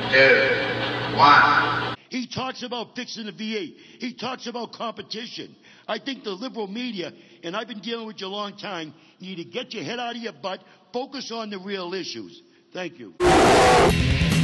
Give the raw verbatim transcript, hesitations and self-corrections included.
two, one. He talks about fixing the V A. He talks about competition. I think the liberal media, and I've been dealing with you a long time, you need to get your head out of your butt, focus on the real issues. Thank you.